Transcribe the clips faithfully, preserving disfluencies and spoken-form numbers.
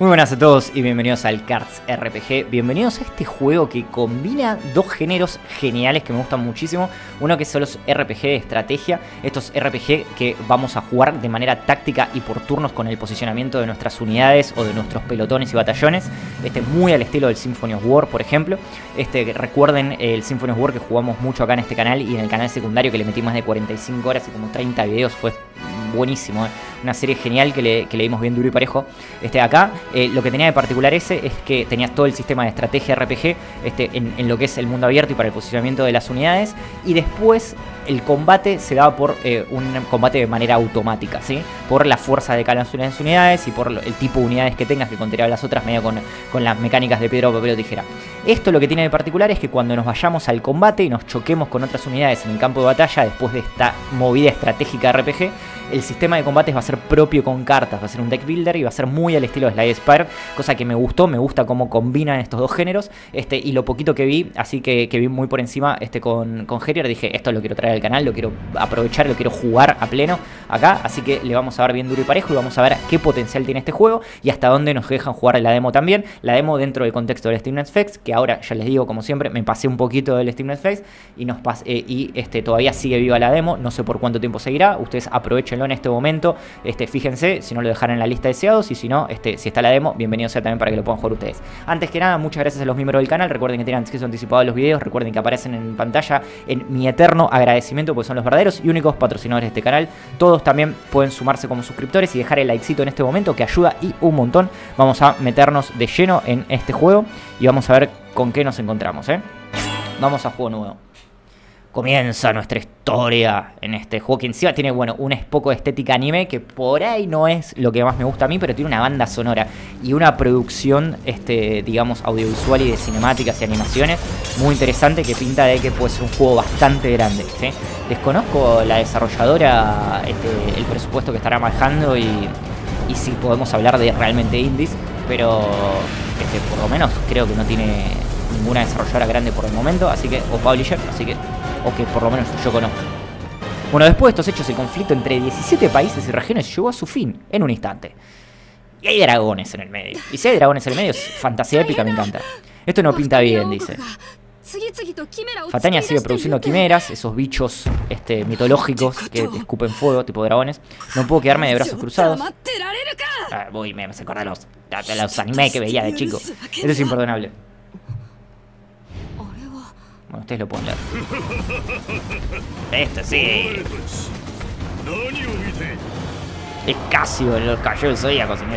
Muy buenas a todos y bienvenidos al Cards R P G. Bienvenidos a este juego que combina dos géneros geniales que me gustan muchísimo. Uno que son los R P G de estrategia. Estos R P G que vamos a jugar de manera táctica y por turnos con el posicionamiento de nuestras unidades o de nuestros pelotones y batallones. Este muy al estilo del Symphony of War, por ejemplo. Este, recuerden el Symphony of War que jugamos mucho acá en este canal y en el canal secundario que le metí más de cuarenta y cinco horas y como treinta videos. Fue buenísimo, ¿eh? Una serie genial que le, que le dimos bien duro y parejo. Este, acá eh, lo que tenía de particular ese es que tenías todo el sistema de estrategia R P G este, en, en lo que es el mundo abierto y para el posicionamiento de las unidades. Y después el combate se daba por eh, un combate de manera automática, ¿sí? Por la fuerza de cada una de las unidades y por el tipo de unidades que tengas, que contaría las otras medio con, con las mecánicas de piedra, papel o tijera. Esto lo que tiene de particular es que cuando nos vayamos al combate y nos choquemos con otras unidades en el campo de batalla, después de esta movida estratégica R P G, el sistema de combates va a ser propio con cartas, va a ser un deck builder y va a ser muy al estilo de Slay Spire, cosa que me gustó, me gusta cómo combinan estos dos géneros, este, y lo poquito que vi, así que, que vi muy por encima este, con, con Herier, dije, esto lo quiero traer al canal, lo quiero aprovechar, lo quiero jugar a pleno acá, así que le vamos a dar bien duro y parejo y vamos a ver qué potencial tiene este juego y hasta dónde nos dejan jugar la demo también, la demo dentro del contexto del Steam Next Fest, que ahora ya les digo, como siempre, me pasé un poquito del Steam Next Fest y, nos pas eh, y este, todavía sigue viva la demo, no sé por cuánto tiempo seguirá, ustedes aprovechenlo en este momento. Este, fíjense, si no lo dejaron en la lista de deseados y si no, este, si está la demo, bienvenido sea también para que lo puedan jugar ustedes. Antes que nada, muchas gracias a los miembros del canal, recuerden que tienen acceso anticipado a los videos, recuerden que aparecen en pantalla en mi eterno agradecimiento porque son los verdaderos y únicos patrocinadores de este canal. Todos también pueden sumarse como suscriptores y dejar el likecito en este momento que ayuda y un montón. Vamos a meternos de lleno en este juego y vamos a ver con qué nos encontramos, ¿eh? Vamos a juego nuevo. Comienza nuestra historia en este juego que encima tiene, bueno, un poco de estética anime que por ahí no es lo que más me gusta a mí, pero tiene una banda sonora y una producción, este, digamos, audiovisual y de cinemáticas y animaciones muy interesante que pinta de que puede ser un juego bastante grande, ¿sí? Desconozco la desarrolladora, este, el presupuesto que estará manejando y, y si podemos hablar de realmente indies, pero este, por lo menos creo que no tiene ninguna desarrolladora grande por el momento, así que, o publisher, así que o que por lo menos yo conozco. Bueno, después de estos hechos, el conflicto entre diecisiete países y regiones llegó a su fin en un instante. Y hay dragones en el medio. Y si hay dragones en el medio, es fantasía épica, me encanta. Esto no pinta bien, dice. Fatania sigue produciendo quimeras, esos bichos este, mitológicos que escupen fuego, tipo dragones. No puedo quedarme de brazos cruzados. Ah, voy, me hace acordar los, los anime que veía de chico. Esto es imperdonable. Bueno, ustedes lo pueden leer. Este sí. Es Casio, el cayó del zodíaco, señor.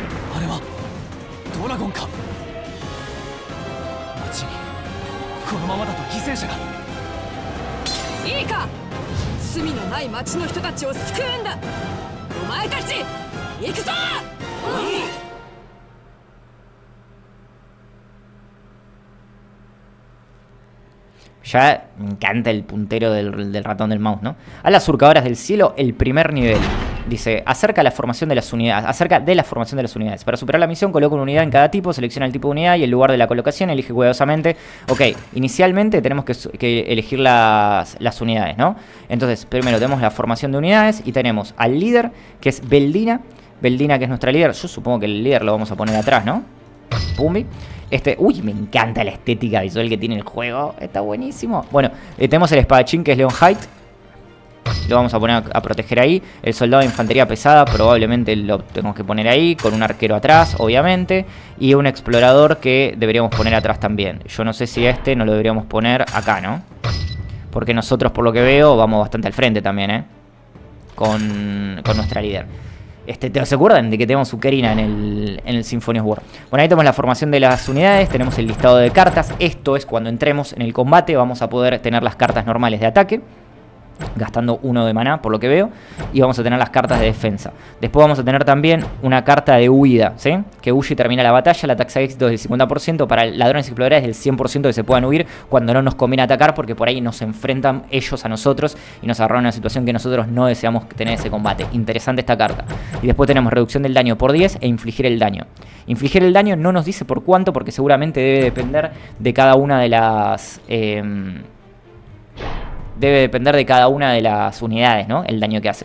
Ya me encanta el puntero del, del ratón del mouse, ¿no? A las surcadoras del cielo, el primer nivel. Dice, acerca la formación de las unidades, acerca de la formación de las unidades. Para superar la misión, coloca una unidad en cada tipo, selecciona el tipo de unidad y el lugar de la colocación, elige cuidadosamente. Ok, inicialmente tenemos que, que elegir las, las unidades, ¿no? Entonces, primero tenemos la formación de unidades y tenemos al líder, que es Beldina. Beldina, que es nuestra líder. Yo supongo que el líder lo vamos a poner atrás, ¿no? Pumbi. Este, uy, me encanta la estética visual que tiene el juego. Está buenísimo. Bueno, eh, tenemos el espadachín que es Leon Height. Lo vamos a poner a, a proteger ahí. El soldado de infantería pesada probablemente lo tenemos que poner ahí. Con un arquero atrás, obviamente. Y un explorador que deberíamos poner atrás también. Yo no sé si este no lo deberíamos poner acá, ¿no? Porque nosotros, por lo que veo, vamos bastante al frente también, ¿eh? Con, con nuestra líder. Este, ¿te se acuerdan de que tenemos Ukerina en el, en el Symphony of War? Bueno, ahí tenemos la formación de las unidades, tenemos el listado de cartas. Esto es cuando entremos en el combate, vamos a poder tener las cartas normales de ataque, gastando uno de maná, por lo que veo. Y vamos a tener las cartas de defensa. Después vamos a tener también una carta de huida, ¿sí? Que huye y termina la batalla. La taxa de éxito es del cincuenta por ciento. Para ladrones y exploradores es del cien por ciento que se puedan huir cuando no nos conviene atacar, porque por ahí nos enfrentan ellos a nosotros y nos agarran una situación que nosotros no deseamos tener ese combate. Interesante esta carta. Y después tenemos reducción del daño por diez e infligir el daño. Infligir el daño no nos dice por cuánto, porque seguramente debe depender de cada una de las... Eh, debe depender de cada una de las unidades, ¿no? El daño que hace.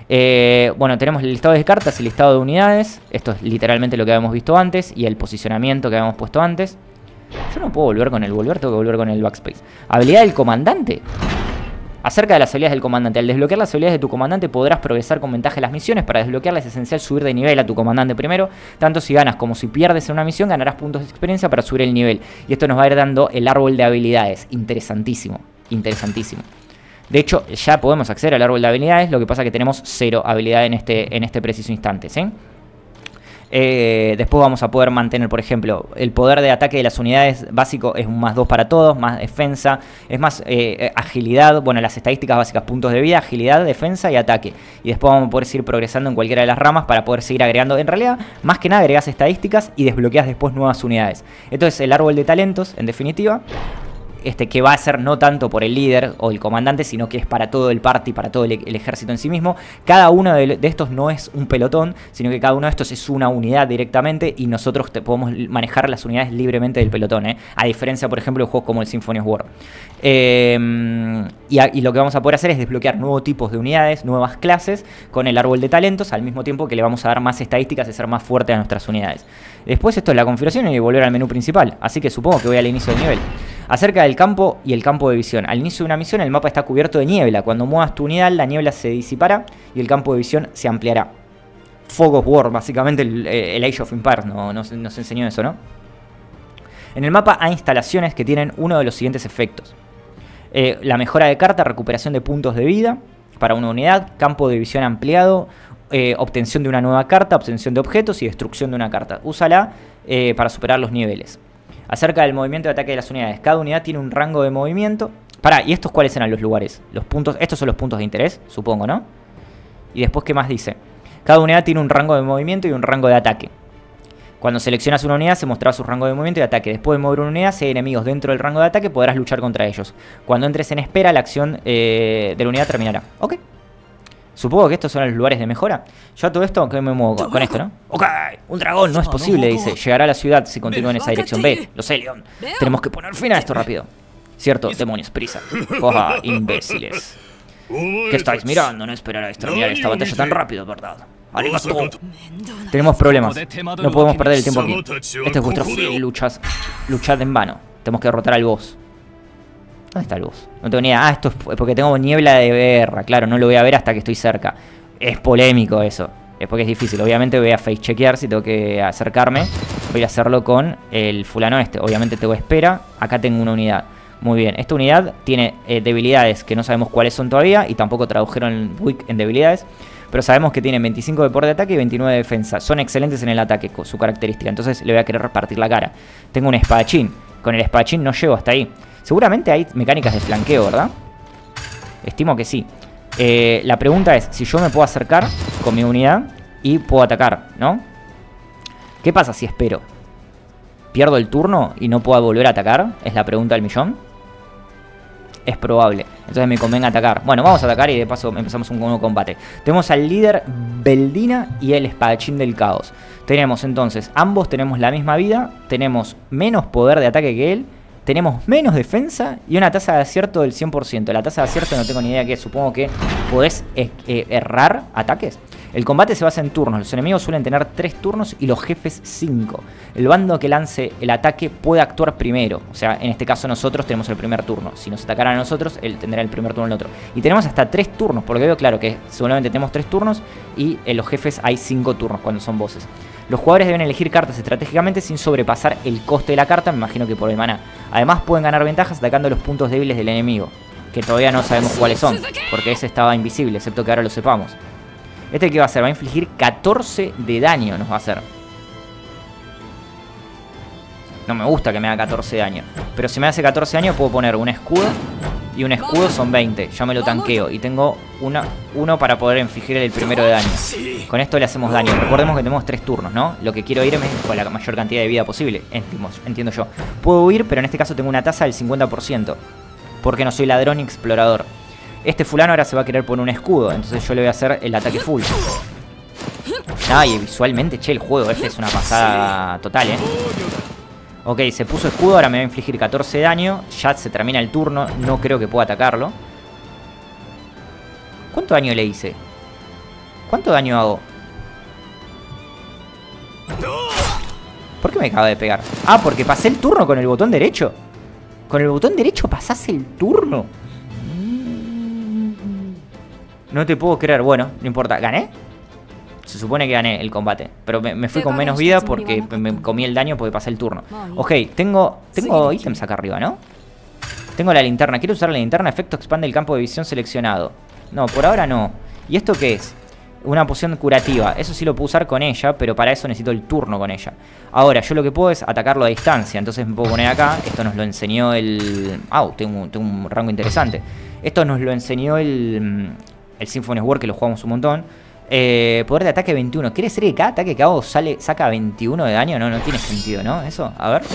Eh, bueno, tenemos el listado de cartas y el listado de unidades. Esto es literalmente lo que habíamos visto antes. Y el posicionamiento que habíamos puesto antes. Yo no puedo volver con el volver, tengo que volver con el backspace. Habilidad del comandante. Acerca de las habilidades del comandante. Al desbloquear las habilidades de tu comandante podrás progresar con ventaja en las misiones. Para desbloquearlas es esencial subir de nivel a tu comandante primero. Tanto si ganas como si pierdes en una misión, ganarás puntos de experiencia para subir el nivel. Y esto nos va a ir dando el árbol de habilidades. Interesantísimo, interesantísimo. De hecho, ya podemos acceder al árbol de habilidades. Lo que pasa es que tenemos cero habilidad en este, en este preciso instante, ¿sí? Eh, después vamos a poder mantener, por ejemplo, el poder de ataque de las unidades básico es un más dos para todos, más defensa, es más eh, agilidad, bueno, las estadísticas básicas, puntos de vida, agilidad, defensa y ataque. Y después vamos a poder seguir progresando en cualquiera de las ramas para poder seguir agregando. En realidad, más que nada agregas estadísticas y desbloqueas después nuevas unidades. Esto es el árbol de talentos, en definitiva. Este, que va a ser no tanto por el líder o el comandante, sino que es para todo el party, para todo el, el ejército en sí mismo. Cada uno de, de estos no es un pelotón, sino que cada uno de estos es una unidad directamente y nosotros te, podemos manejar las unidades libremente del pelotón, ¿eh? A diferencia, por ejemplo, de juegos como el Symphony of War. Eh, y, a, y lo que vamos a poder hacer es desbloquear nuevos tipos de unidades, nuevas clases, con el árbol de talentos, al mismo tiempo que le vamos a dar más estadísticas y ser más fuerte a nuestras unidades. Después esto es la configuración y volver al menú principal, así que supongo que voy al inicio del nivel. Acerca del campo y el campo de visión. Al inicio de una misión el mapa está cubierto de niebla. Cuando muevas tu unidad la niebla se disipará y el campo de visión se ampliará. Fog of War, básicamente el, el Age of Empires no, nos, nos enseñó eso, ¿no? En el mapa hay instalaciones que tienen uno de los siguientes efectos. Eh, la mejora de carta, recuperación de puntos de vida para una unidad, campo de visión ampliado, eh, obtención de una nueva carta, obtención de objetos y destrucción de una carta. Úsala eh, para superar los niveles. Acerca del movimiento de ataque de las unidades. Cada unidad tiene un rango de movimiento. Pará, ¿y estos cuáles eran los lugares? Los puntos, estos son los puntos de interés, supongo, ¿no? Y después, ¿qué más dice? Cada unidad tiene un rango de movimiento y un rango de ataque. Cuando seleccionas una unidad se mostrará su rango de movimiento y ataque. Después de mover una unidad, si hay enemigos dentro del rango de ataque, podrás luchar contra ellos. Cuando entres en espera, la acción eh, de la unidad terminará. Ok. Supongo que estos son los lugares de mejora. Yo a todo esto, ¿qué me muevo con esto, no? Ok, un dragón, no es posible, dice. Llegará a la ciudad si continúa en esa dirección. Ve, lo sé, León. Tenemos que poner fin a esto rápido. Cierto, demonios, prisa. Oja, imbéciles. ¿Qué estáis mirando? No esperará exterminar esta batalla tan rápido, ¿verdad? ¡Arigato! Tenemos problemas. No podemos perder el tiempo aquí. Este es vuestro fin. Luchas. Luchad en vano. Tenemos que derrotar al boss. ¿Dónde está el boss? No tengo ni idea. Ah, esto es porque tengo niebla de guerra. Claro, no lo voy a ver hasta que estoy cerca. Es polémico eso. Es porque es difícil. Obviamente voy a face chequear si tengo que acercarme. Voy a hacerlo con el fulano este. Obviamente tengo espera. Acá tengo una unidad. Muy bien. Esta unidad tiene eh, debilidades que no sabemos cuáles son todavía. Y tampoco tradujeron weak en debilidades. Pero sabemos que tiene veinticinco de poder de ataque y veintinueve de defensa. Son excelentes en el ataque, con su característica. Entonces le voy a querer repartir la cara. Tengo un espadachín. Con el espadachín no llego hasta ahí. Seguramente hay mecánicas de flanqueo, ¿verdad? Estimo que sí. Eh, la pregunta es si yo me puedo acercar con mi unidad y puedo atacar, ¿no? ¿Qué pasa si espero? ¿Pierdo el turno y no puedo volver a atacar? Es la pregunta del millón. Es probable. Entonces me convenga atacar. Bueno, vamos a atacar y de paso empezamos un nuevo combate. Tenemos al líder Beldina y el espadachín del caos. Tenemos entonces, ambos tenemos la misma vida. Tenemos menos poder de ataque que él. Tenemos menos defensa y una tasa de acierto del cien por ciento. La tasa de acierto no tengo ni idea qué es. Supongo que podés eh, eh, errar ataques. El combate se basa en turnos. Los enemigos suelen tener tres turnos y los jefes cinco. El bando que lance el ataque puede actuar primero. O sea, en este caso nosotros tenemos el primer turno. Si nos atacaran a nosotros, él tendrá el primer turno el otro. Y tenemos hasta tres turnos. Por lo que veo claro que seguramente tenemos tres turnos y en los jefes hay cinco turnos cuando son bosses. Los jugadores deben elegir cartas estratégicamente sin sobrepasar el coste de la carta, me imagino que por el maná. Además pueden ganar ventajas atacando los puntos débiles del enemigo, que todavía no sabemos cuáles son, porque ese estaba invisible, excepto que ahora lo sepamos. Este que va a hacer, va a infligir catorce de daño, nos va a hacer. No me gusta que me haga catorce de daño, pero si me hace catorce de daño puedo poner un escudo. Y un escudo son veinte, ya me lo tanqueo. Y tengo una, uno para poder infligir el primero de daño. Con esto le hacemos daño. Recordemos que tenemos tres turnos, ¿no? Lo que quiero irme es con la mayor cantidad de vida posible. Entiendo, entiendo yo. Puedo huir, pero en este caso tengo una tasa del cincuenta por ciento. Porque no soy ladrón ni explorador. Este fulano ahora se va a querer poner un escudo. Entonces yo le voy a hacer el ataque full. Ay, visualmente, che, el juego este es una pasada total, ¿eh? Ok, se puso escudo, ahora me va a infligir catorce de daño. Ya se termina el turno, no creo que pueda atacarlo. ¿Cuánto daño le hice? ¿Cuánto daño hago? ¿Por qué me acaba de pegar? Ah, porque pasé el turno con el botón derecho. Con el botón derecho pasás el turno. No te puedo creer. Bueno, no importa. ¿Gané? Se supone que gané el combate. Pero me, me fui con menos vida porque me comí el daño porque pasé el turno. Ok, tengo, tengo ítems acá arriba, ¿no? Tengo la linterna. Quiero usar la linterna. Efecto expande el campo de visión seleccionado. No, por ahora no. ¿Y esto qué es? Una poción curativa. Eso sí lo puedo usar con ella, pero para eso necesito el turno con ella. Ahora, yo lo que puedo es atacarlo a distancia. Entonces me puedo poner acá. Esto nos lo enseñó el... Ah, tengo, tengo un rango interesante. Esto nos lo enseñó el... El Symphony War, que lo jugamos un montón. Eh, poder de ataque veintiuno. ¿Quiere decir que cada ataque que hago sale, saca veintiuno de daño? No, no tiene sentido, ¿no? Eso, a ver.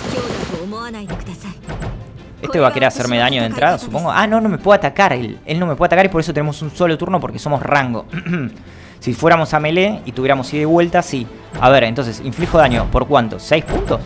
Este va a querer hacerme daño de entrada, supongo. Ah, no, no me puede atacar. Él, él no me puede atacar y por eso tenemos un solo turno porque somos rango. Si fuéramos a melee y tuviéramos ida y vuelta, sí. A ver, entonces, inflijo daño. ¿Por cuánto? ¿seis puntos?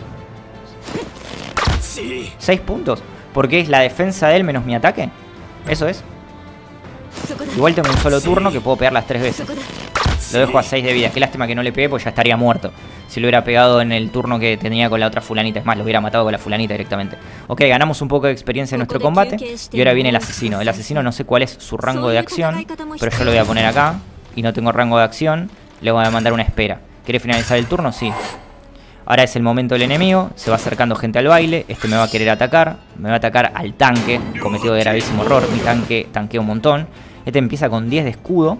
¿seis puntos? Porque es la defensa de él menos mi ataque. Eso es. Igual tengo un solo turno que puedo pegar las tres veces. Lo dejo a seis de vida. Qué lástima que no le pegué porque ya estaría muerto. Si lo hubiera pegado en el turno que tenía con la otra fulanita. Es más, lo hubiera matado con la fulanita directamente. Ok, ganamos un poco de experiencia en nuestro combate. Y ahora viene el asesino. El asesino no sé cuál es su rango de acción, pero yo lo voy a poner acá. Y no tengo rango de acción. Le voy a mandar una espera. ¿Quiere finalizar el turno? Sí. Ahora es el momento del enemigo. Se va acercando gente al baile. Este me va a querer atacar. Me va a atacar al tanque. Cometido de gravísimo error. Mi tanque tanquea un montón. Este empieza con diez de escudo.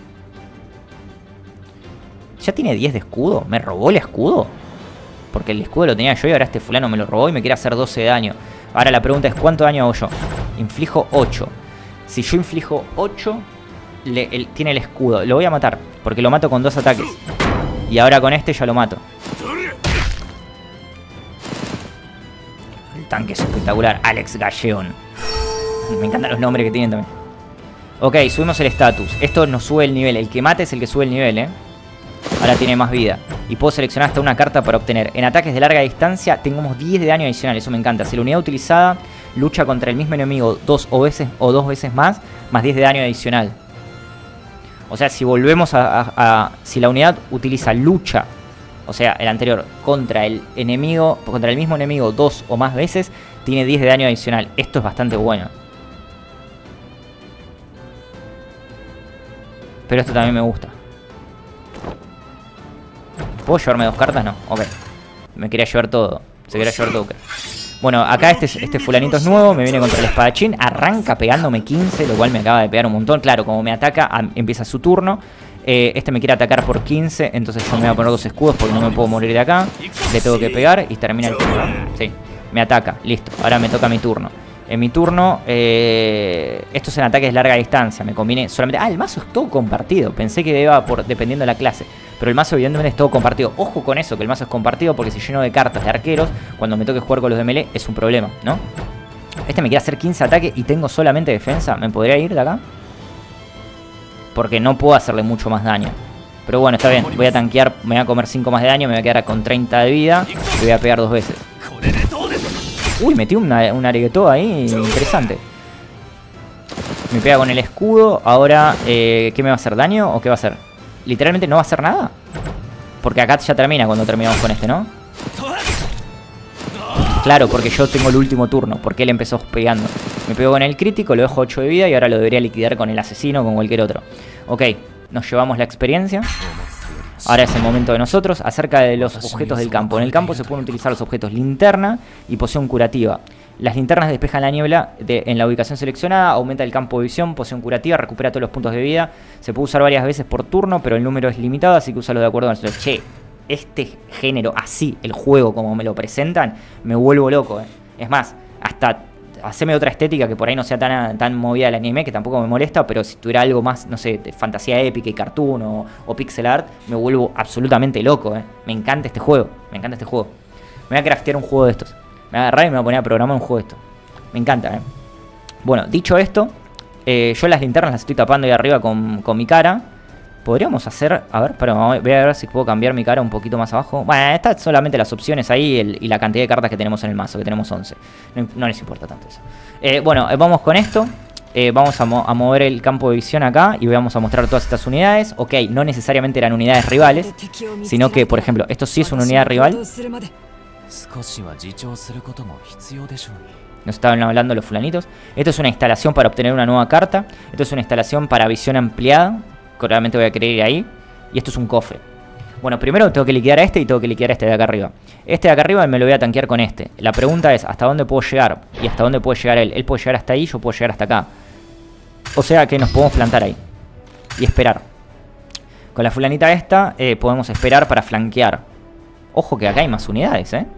¿Ya tiene diez de escudo? ¿Me robó el escudo? Porque el escudo lo tenía yo y ahora este fulano me lo robó y me quiere hacer doce de daño. Ahora la pregunta es, ¿cuánto daño hago yo? Inflijo ocho. Si yo inflijo ocho, le, el, tiene el escudo. Lo voy a matar, porque lo mato con dos ataques. Y ahora con este ya lo mato. El tanque es espectacular. Alex Galleón. Me encantan los nombres que tienen también. Ok, subimos el estatus. Esto nos sube el nivel. El que mate es el que sube el nivel, ¿eh? Ahora tiene más vida. Y puedo seleccionar hasta una carta para obtener. En ataques de larga distancia tengamos diez de daño adicional. Eso me encanta. Si la unidad utilizada lucha contra el mismo enemigo dos o veces o dos veces más, más diez de daño adicional. O sea, si volvemos a, a, a... Si la unidad utiliza lucha, o sea, el anterior, contra el enemigo, contra el mismo enemigo dos o más veces, tiene diez de daño adicional. Esto es bastante bueno. Pero esto también me gusta. ¿Puedo llevarme dos cartas? No, ok. Me quería llevar todo. Se quería llevar todo. Okay. Bueno, acá este, este fulanito es nuevo. Me viene contra el espadachín. Arranca pegándome quince, lo cual me acaba de pegar un montón. Claro, como me ataca, empieza su turno. Eh, este me quiere atacar por quince. Entonces yo me voy a poner dos escudos porque no me puedo morir de acá. Le tengo que pegar y termina el turno. Sí, me ataca. Listo, ahora me toca mi turno. En mi turno, eh, estos en ataques de larga distancia. Me conviene solamente... Ah, el mazo es todo compartido. Pensé que iba por dependiendo de la clase. Pero el mazo evidentemente es todo compartido. Ojo con eso, que el mazo es compartido porque si lleno de cartas de arqueros, cuando me toque jugar con los de melee, es un problema, ¿no? Este me quiere hacer quince ataques y tengo solamente defensa. ¿Me podría ir de acá? Porque no puedo hacerle mucho más daño. Pero bueno, está bien. Voy a tanquear, me voy a comer cinco más de daño, me voy a quedar con treinta de vida y voy a pegar dos veces. Uy, metí una, un arigato ahí interesante. Me pega con el escudo. Ahora, eh, ¿qué me va a hacer? ¿Daño o qué va a hacer? Literalmente no va a hacer nada. Porque acá ya termina cuando terminamos con este, ¿no? Claro, porque yo tengo el último turno. Porque él empezó pegando. Me pegó con el crítico, lo dejo ocho de vida y ahora lo debería liquidar con el asesino o con cualquier otro. Ok, nos llevamos la experiencia. Ahora es el momento de nosotros. Acerca de los objetos del campo. En el campo se pueden utilizar los objetos linterna y poción curativa. Las linternas despejan la niebla de, en la ubicación seleccionada. Aumenta el campo de visión. Poción curativa. Recupera todos los puntos de vida. Se puede usar varias veces por turno, pero el número es limitado, así que úsalo de acuerdo a nuestro... Che, este género, así, el juego como me lo presentan, me vuelvo loco, eh. Es más, hasta... Haceme otra estética que por ahí no sea tan, tan movida el anime, que tampoco me molesta, pero si tuviera algo más, no sé, de fantasía épica y cartoon o, o pixel art, me vuelvo absolutamente loco, eh. Me encanta este juego, me encanta este juego. Me voy a craftear un juego de estos. Me voy a agarrar y me voy a poner a programar un juego de estos. Me encanta, eh. Bueno, dicho esto, eh, yo las linternas las estoy tapando ahí arriba con, con mi cara. Podríamos hacer... A ver, pero voy a ver si puedo cambiar mi cara un poquito más abajo. Bueno, están solamente las opciones ahí el, y la cantidad de cartas que tenemos en el mazo, que tenemos once. No, no les importa tanto eso. Eh, bueno, vamos con esto. Eh, vamos a, mo a mover el campo de visión acá y vamos a mostrar todas estas unidades. Ok, no necesariamente eran unidades rivales, sino que, por ejemplo, esto sí es una unidad rival. Nos estaban hablando los fulanitos. Esto es una instalación para obtener una nueva carta. Esto es una instalación para visión ampliada, que realmente voy a querer ir ahí. Y esto es un cofre. Bueno, primero tengo que liquidar a este y tengo que liquidar a este de acá arriba. Este de acá arriba me lo voy a tanquear con este. La pregunta es, ¿hasta dónde puedo llegar? Y hasta dónde puede llegar él. Él puede llegar hasta ahí, yo puedo llegar hasta acá. O sea que nos podemos plantar ahí. Y esperar. Con la fulanita esta eh, podemos esperar para flanquear. Ojo que acá hay más unidades, ¿eh?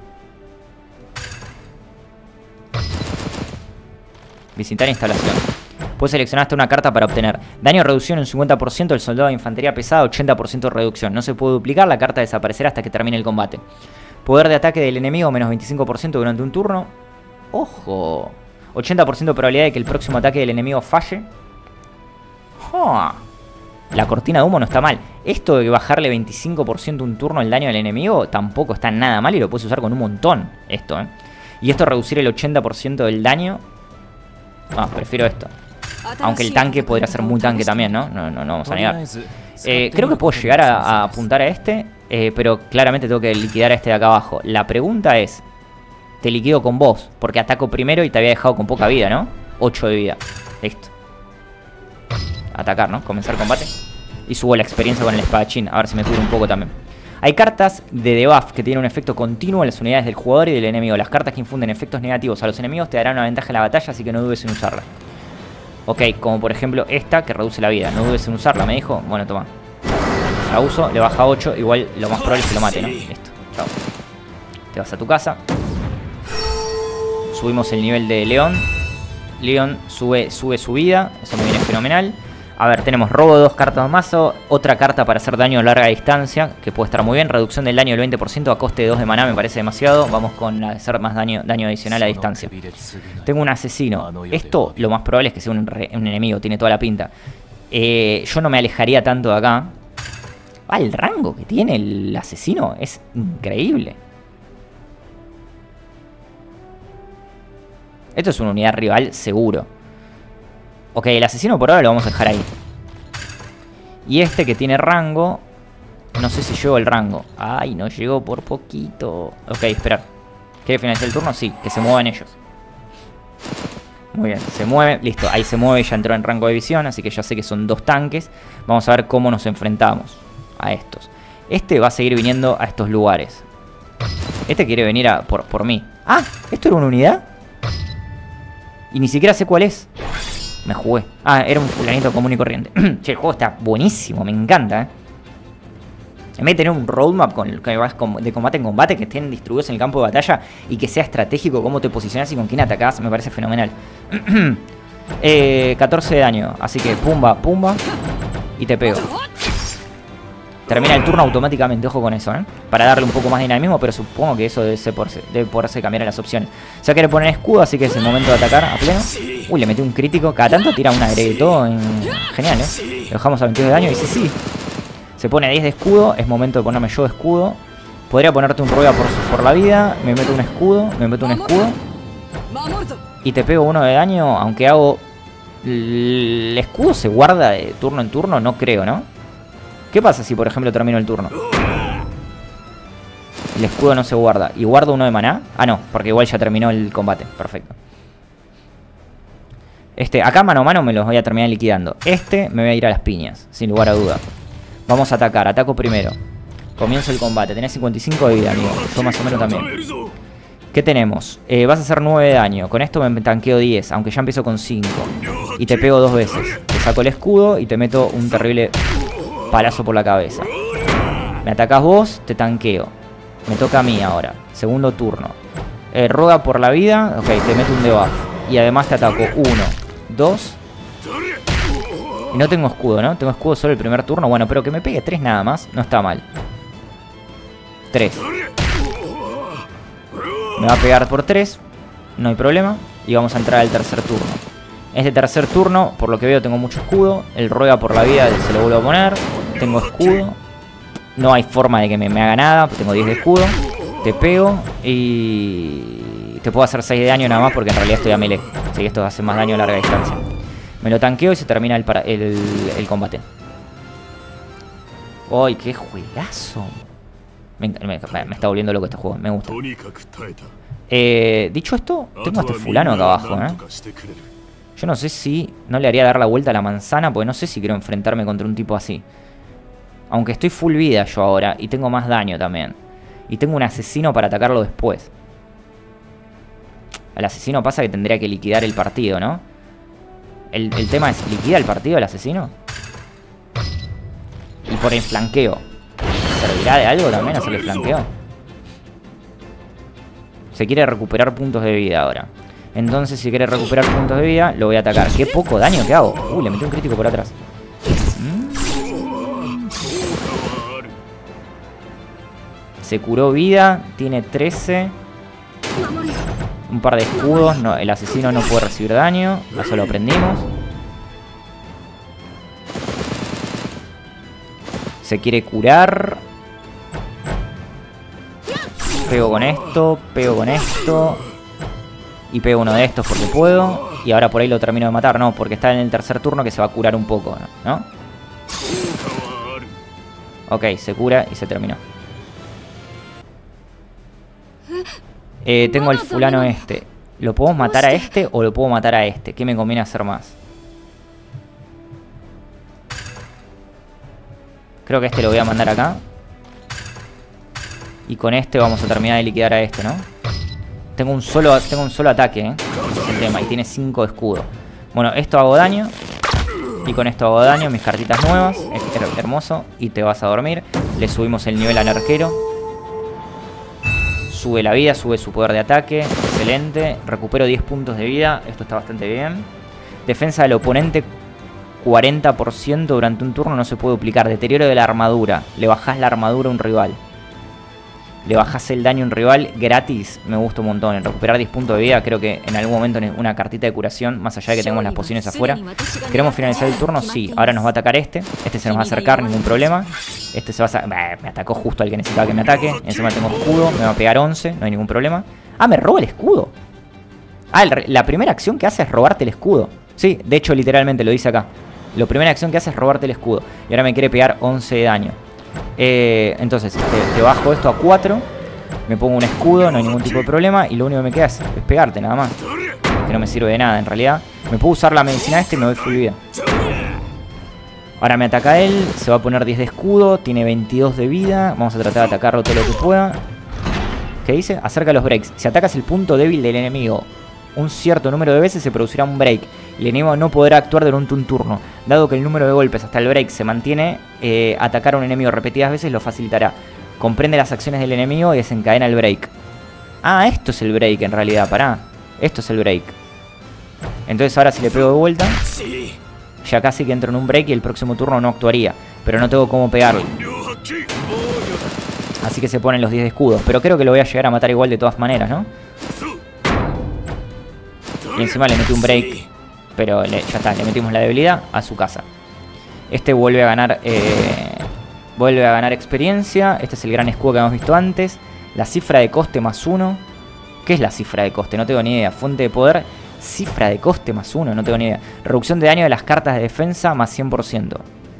Visitar instalación. Puedes seleccionar hasta una carta para obtener daño reducción en cincuenta por ciento del soldado de infantería pesada, ochenta por ciento de reducción. No se puede duplicar, la carta desaparecerá hasta que termine el combate. Poder de ataque del enemigo, menos veinticinco por ciento durante un turno. ¡Ojo! ochenta por ciento de probabilidad de que el próximo ataque del enemigo falle. ¡Oh! La cortina de humo no está mal. Esto de bajarle veinticinco por ciento un turno el daño al enemigo tampoco está nada mal y lo puedes usar con un montón. Esto, ¿eh? Y esto reducir el ochenta por ciento del daño. Ah, prefiero esto. Aunque el tanque podría ser muy tanque también, ¿no? No, no, no vamos a negar. Eh, creo que puedo llegar a, a apuntar a este, eh, pero claramente tengo que liquidar a este de acá abajo. La pregunta es, te liquido con vos, porque ataco primero y te había dejado con poca vida, ¿no? ocho de vida. Listo. Atacar, ¿no? Comenzar combate. Y subo la experiencia con el espadachín, a ver si me curo un poco también. Hay cartas de debuff que tienen un efecto continuo en las unidades del jugador y del enemigo. Las cartas que infunden efectos negativos a los enemigos te darán una ventaja en la batalla, así que no dudes en usarla. Ok, como por ejemplo esta que reduce la vida. No dudes en usarla, me dijo. Bueno, toma. La uso, le baja ocho. Igual lo más probable es que lo mate, ¿no? Listo, chao. Te vas a tu casa. Subimos el nivel de León. León sube, sube su vida. Eso me viene fenomenal. A ver, tenemos robo, dos cartas de mazo. Otra carta para hacer daño a larga distancia, que puede estar muy bien. Reducción del daño del veinte por ciento a coste de dos de maná, me parece demasiado. Vamos con la de hacer más daño, daño adicional a distancia. Tengo un asesino. Esto lo más probable es que sea un, re, un enemigo, tiene toda la pinta. Eh, yo no me alejaría tanto de acá. Ah, el rango que tiene el asesino es increíble. Esto es una unidad rival seguro. Ok, el asesino por ahora lo vamos a dejar ahí. Y este que tiene rango, no sé si llego el rango. Ay, no llegó por poquito. Ok, esperar. ¿Quiere finalizar el turno? Sí, que se muevan ellos. Muy bien, se mueve. Listo, ahí se mueve, ya entró en rango de visión. Así que ya sé que son dos tanques. Vamos a ver cómo nos enfrentamos a estos. Este va a seguir viniendo a estos lugares. Este quiere venir a, por, por mí. Ah, ¿esto era una unidad? Y ni siquiera sé cuál es. Me jugué. Ah, era un fulanito común y corriente. Che, el juego está buenísimo, me encanta, ¿eh? En vez de tener un roadmap con el que vas de combate en combate, que estén distribuidos en el campo de batalla y que sea estratégico cómo te posicionas y con quién atacás, me parece fenomenal. eh, catorce de daño, así que pumba, pumba y te pego. Termina el turno automáticamente, ojo con eso, ¿eh? Para darle un poco más de dinamismo, pero supongo que eso debe, ser por, debe poderse cambiar en las opciones. Ya quiere poner escudo, así que es el momento de atacar a pleno. Uy, le metí un crítico. Cada tanto tira una agregue y todo. En... Genial, ¿eh? Lo dejamos a veintidós de daño y sí, sí. Se pone a diez de escudo. Es momento de ponerme yo de escudo. Podría ponerte un rueda por, por la vida. Me meto un escudo. Me meto un escudo. Y te pego uno de daño. Aunque hago... El escudo se guarda de turno en turno. No creo, ¿no? ¿Qué pasa si, por ejemplo, termino el turno? El escudo no se guarda. ¿Y guardo uno de maná? Ah, no, porque igual ya terminó el combate. Perfecto. Este, acá mano a mano me los voy a terminar liquidando. Este me voy a ir a las piñas, sin lugar a duda. Vamos a atacar. Ataco primero. Comienzo el combate. Tenés cincuenta y cinco de vida, amigo. Yo más o menos también. ¿Qué tenemos? Eh, vas a hacer nueve de daño. Con esto me tanqueo diez, aunque ya empiezo con cinco. Y te pego dos veces. Te saco el escudo y te meto un terrible... palazo por la cabeza. Me atacás vos, te tanqueo. Me toca a mí ahora. Segundo turno. Eh, roga por la vida. Ok, te meto un debuff. Y además te ataco. Uno, dos. Y no tengo escudo, ¿no? Tengo escudo solo el primer turno. Bueno, pero que me pegue tres nada más. No está mal. Tres. Me va a pegar por tres. No hay problema. Y vamos a entrar al tercer turno. Este tercer turno, por lo que veo, tengo mucho escudo. El ruega por la vida se lo vuelvo a poner. Tengo escudo. No hay forma de que me, me haga nada. Tengo diez de escudo. Te pego. Y te puedo hacer seis de daño nada más porque en realidad estoy a melee. Así que esto hace más daño a larga distancia. Me lo tanqueo y se termina el, para, el, el combate. ¡Uy, qué juegazo! Me, me, me está volviendo loco este juego, me gusta. Eh, dicho esto, tengo a este fulano acá abajo, ¿eh? Yo no sé si no le haría dar la vuelta a la manzana, porque no sé si quiero enfrentarme contra un tipo así. Aunque estoy full vida yo ahora y tengo más daño también. Y tengo un asesino para atacarlo después. Al asesino pasa que tendría que liquidar el partido, ¿no? El, el tema es, ¿liquida el partido el asesino? Y por el flanqueo, ¿servirá de algo también hacerle flanqueo? Se quiere recuperar puntos de vida ahora. Entonces si quiere recuperar puntos de vida, lo voy a atacar. ¡Qué poco daño que hago! Uy, le metí un crítico por atrás. ¿Mm? Se curó vida, tiene trece. Un par de escudos, no, el asesino no puede recibir daño. Eso lo aprendimos. Se quiere curar. Pego con esto, pego con esto. Y pego uno de estos porque puedo. Y ahora por ahí lo termino de matar. No, porque está en el tercer turno que se va a curar un poco, ¿no? Ok, se cura y se terminó. Eh, tengo al fulano este. ¿Lo puedo matar a este o lo puedo matar a este? ¿Qué me conviene hacer más? Creo que este lo voy a mandar acá. Y con este vamos a terminar de liquidar a este, ¿no? Tengo un solo, tengo un solo ataque, ¿eh? Ese es el tema. Y tiene cinco de escudo. Bueno, esto hago daño. Y con esto hago daño. Mis cartitas nuevas. Es hermoso. Y te vas a dormir. Le subimos el nivel al arquero. Sube la vida, sube su poder de ataque. Excelente. Recupero diez puntos de vida. Esto está bastante bien. Defensa del oponente cuarenta por ciento durante un turno no se puede duplicar. Deterioro de la armadura. Le bajás la armadura a un rival. Le bajás el daño a un rival gratis. Me gusta un montón. En recuperar diez puntos de vida, creo que en algún momento una cartita de curación, más allá de que tengamos las pociones afuera. ¿Queremos finalizar el turno? Sí. Ahora nos va a atacar este. Este se nos va a acercar, ningún problema. Este se va a... Bah, me atacó justo al que necesitaba que me ataque. Encima tengo escudo. Me va a pegar once. No hay ningún problema. Ah, me roba el escudo. Ah, el, la primera acción que hace es robarte el escudo. Sí, de hecho literalmente lo dice acá. La primera acción que hace es robarte el escudo. Y ahora me quiere pegar once de daño. Eh, entonces, te, te bajo esto a cuatro. Me pongo un escudo, no hay ningún tipo de problema. Y lo único que me queda es, es pegarte nada más. Que no me sirve de nada en realidad. Me puedo usar la medicina este y me doy full vida. Ahora me ataca él. Se va a poner diez de escudo. Tiene veintidós de vida. Vamos a tratar de atacarlo todo lo que pueda. ¿Qué dice? Acerca los breaks. Si atacas el punto débil del enemigo un cierto número de veces, se producirá un break. El enemigo no podrá actuar durante un turno. Dado que el número de golpes hasta el break se mantiene, eh, atacar a un enemigo repetidas veces lo facilitará. Comprende las acciones del enemigo y desencadena el break. Ah, esto es el break en realidad, pará. Esto es el break. Entonces ahora si le pego de vuelta, ya casi que entro en un break y el próximo turno no actuaría. Pero no tengo cómo pegarle. Así que se ponen los diez de escudos. Pero creo que lo voy a llegar a matar igual de todas maneras, ¿no? Y encima le metí un break. Pero le, ya está, le metimos la debilidad a su casa. Este vuelve a ganar eh, Vuelve a ganar experiencia. Este es el gran escudo que hemos visto antes. La cifra de coste más uno. ¿Qué es la cifra de coste? No tengo ni idea. Fuente de poder. Cifra de coste más uno. No tengo ni idea. Reducción de daño de las cartas de defensa más cien por ciento.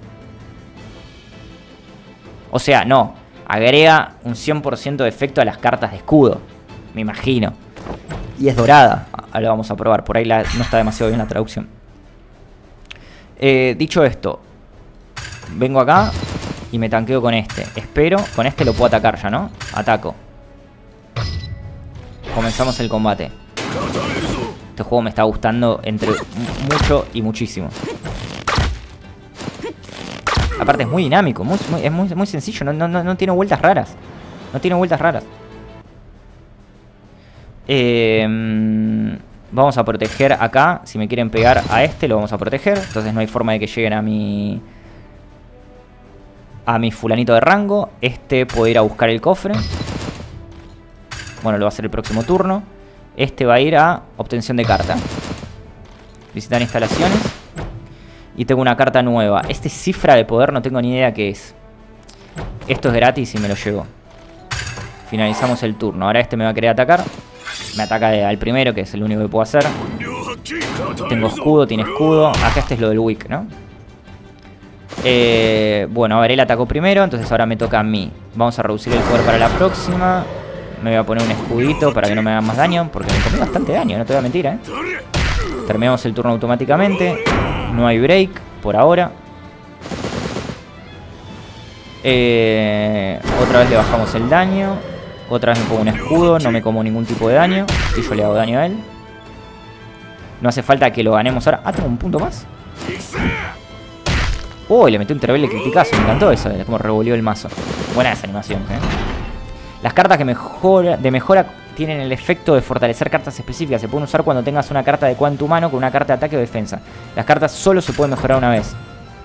O sea, no. Agrega un cien por ciento de efecto a las cartas de escudo. Me imagino. Y es dorada. Ahora vamos a probar. Por ahí la, no está demasiado bien la traducción. Eh, dicho esto, vengo acá y me tanqueo con este. Espero. Con este lo puedo atacar ya, ¿no? Ataco. Comenzamos el combate. Este juego me está gustando entre mucho y muchísimo. Aparte es muy dinámico. Muy, muy, es muy, muy sencillo. No, no, no tiene vueltas raras. No tiene vueltas raras. Eh, vamos a proteger acá. Si me quieren pegar a este, lo vamos a proteger. Entonces no hay forma de que lleguen a mi A mi fulanito de rango. Este puede ir a buscar el cofre. Bueno, lo va a hacer el próximo turno. Este va a ir a obtención de carta. Visitar instalaciones. Y tengo una carta nueva. Este cifra de poder no tengo ni idea qué es. Esto es gratis y me lo llevo. Finalizamos el turno. Ahora este me va a querer atacar. Me ataca al primero, que es el único que puedo hacer. Tengo escudo, tiene escudo. Acá este es lo del Wick, ¿no? Eh, bueno, a ver, él atacó primero, entonces ahora me toca a mí. Vamos a reducir el poder para la próxima. Me voy a poner un escudito para que no me hagan más daño, porque me comí bastante daño, no te voy a mentir, ¿eh? Terminamos el turno automáticamente. No hay break por ahora. Eh, otra vez le bajamos el daño. Otra vez me pongo un escudo, no me como ningún tipo de daño. Y yo le hago daño a él. No hace falta que lo ganemos ahora. Ah, tengo un punto más. Uy, le metí un terrible criticazo. Me encantó eso, de cómo revolvió el mazo. Buena esa animación, ¿eh? Las cartas que mejora, de mejora tienen el efecto de fortalecer cartas específicas. Se pueden usar cuando tengas una carta adecuada en tu mano con una carta de ataque o defensa. Las cartas solo se pueden mejorar una vez.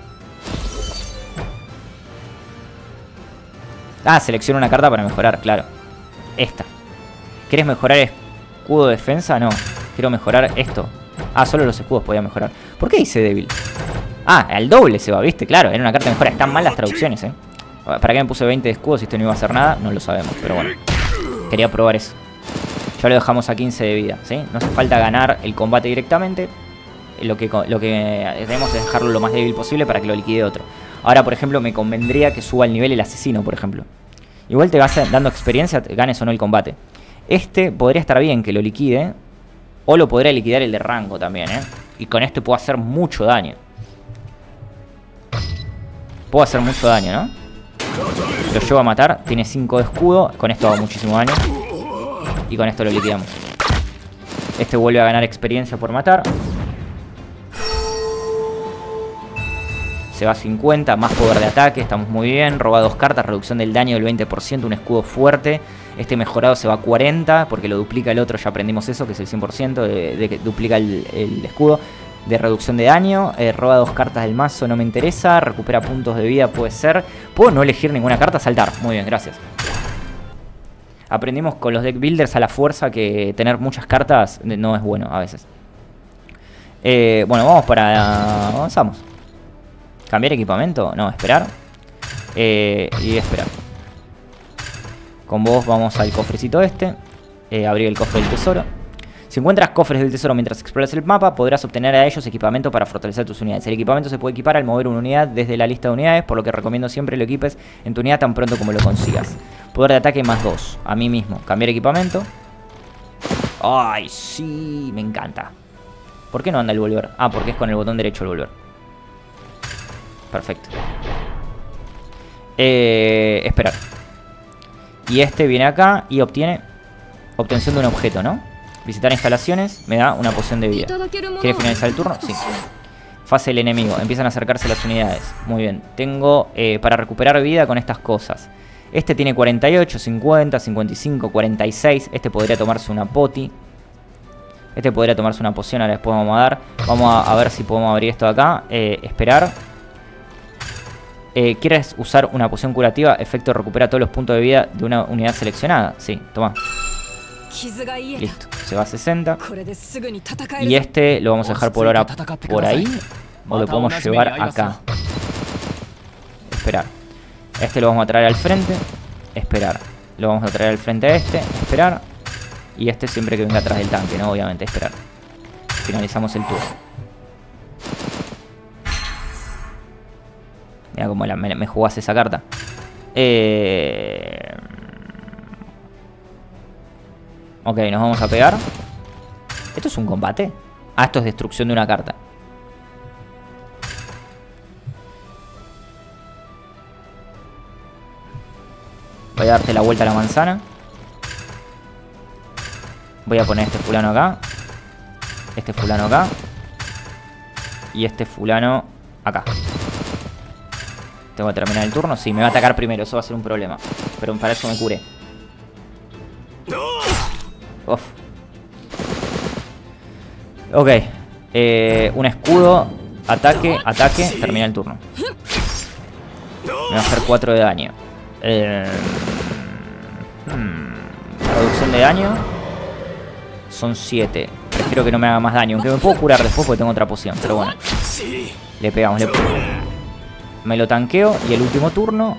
Ah, selecciona una carta para mejorar, claro. Esta. ¿Quieres mejorar escudo de defensa? No. Quiero mejorar esto. Ah, solo los escudos podía mejorar. ¿Por qué dice débil? Ah, al doble se va, ¿viste? Claro, era una carta de mejora. Están mal las traducciones, ¿eh? ¿Para qué me puse veinte de escudos si esto no iba a hacer nada? No lo sabemos, pero bueno. Quería probar eso. Ya lo dejamos a quince de vida, ¿sí? No hace falta ganar el combate directamente. Lo que, lo que tenemos es dejarlo lo más débil posible para que lo liquide otro. Ahora, por ejemplo, me convendría que suba el nivel el asesino, por ejemplo. Igual te vas dando experiencia, ganes o no el combate. Este podría estar bien que lo liquide. O lo podría liquidar el de rango también, ¿eh? Y con este puedo hacer mucho daño. Puedo hacer mucho daño, ¿no? Lo llevo a matar. Tiene cinco de escudo. Con esto hago muchísimo daño. Y con esto lo liquidamos. Este vuelve a ganar experiencia por matar. Se va a cincuenta. Más poder de ataque. Estamos muy bien. Roba dos cartas. Reducción del daño del veinte por ciento. Un escudo fuerte. Este mejorado se va a cuarenta. Porque lo duplica el otro. Ya aprendimos eso. Que es el cien por ciento de, de que duplica el, el escudo. De reducción de daño, eh, roba dos cartas del mazo, no me interesa. Recupera puntos de vida, puede ser. ¿Puedo no elegir ninguna carta? Saltar, muy bien, gracias. Aprendimos con los deck builders a la fuerza que tener muchas cartas no es bueno a veces. eh, Bueno, vamos para... avanzamos. ¿Cambiar equipamiento? No, esperar. eh, Y esperar. Con vos vamos al cofrecito este. eh, Abrir el cofre del tesoro. Si encuentras cofres del tesoro mientras exploras el mapa, podrás obtener a ellos equipamiento para fortalecer tus unidades. El equipamiento se puede equipar al mover una unidad desde la lista de unidades, por lo que recomiendo siempre lo equipes en tu unidad tan pronto como lo consigas. Poder de ataque más dos. A mí mismo. Cambiar equipamiento. ¡Ay, sí! Me encanta. ¿Por qué no anda el volver? Ah, porque es con el botón derecho el volver. Perfecto. Eh, esperar. Y este viene acá y obtiene obtención de un objeto, ¿no? Visitar instalaciones, me da una poción de vida. ¿Quiere finalizar el turno? Sí. Fase del enemigo, empiezan a acercarse las unidades. Muy bien, tengo eh, para recuperar vida con estas cosas. Este tiene cuarenta y ocho, cincuenta, cincuenta y cinco, cuarenta y seis. Este podría tomarse una poti. Este podría tomarse una poción, ahora después vamos a dar. Vamos a, a ver si podemos abrir esto de acá. eh, Esperar. eh, ¿Quieres usar una poción curativa? Efecto recupera todos los puntos de vida de una unidad seleccionada. Sí, toma. Listo, se va a sesenta. Y este lo vamos a dejar por ahora por ahí. O lo podemos llevar acá. Esperar. Este lo vamos a traer al frente. Esperar. Lo vamos a traer al frente a este. Esperar. Y este siempre que venga atrás del tanque, ¿no? Obviamente, esperar. Finalizamos el turno. Mira cómo la, me, me jugás esa carta. Eh... Ok, nos vamos a pegar. ¿Esto es un combate? Ah, esto es destrucción de una carta. Voy a darte la vuelta a la manzana. Voy a poner este fulano acá. Este fulano acá. Y este fulano acá. Tengo que terminar el turno. Sí, me va a atacar primero, eso va a ser un problema. Pero para eso me curé. Uf. Ok, eh, un escudo. Ataque, ataque, termina el turno. Me va a hacer cuatro de daño. eh, hmm, Reducción de daño son siete. Prefiero que no me haga más daño, aunque me puedo curar después porque tengo otra poción. Pero bueno, le pegamos, le pegamos. Me lo tanqueo y el último turno